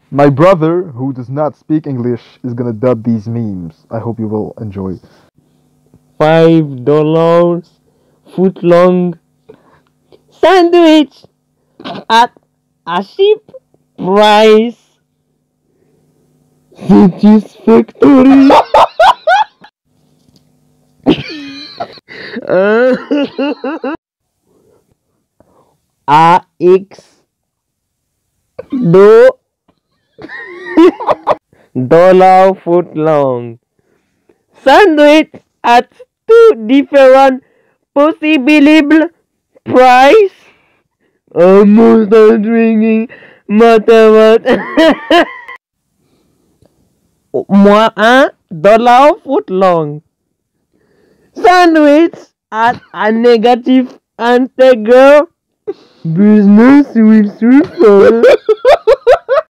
My brother, who does not speak English, is gonna dub these memes. I hope you will enjoy. $5 footlong sandwich at a cheap price. Satisfactory. AX do dollar footlong sandwich at two different possible price. Almost not drinking mathemat. Moi $1 footlong sandwich at a negative integer business with 3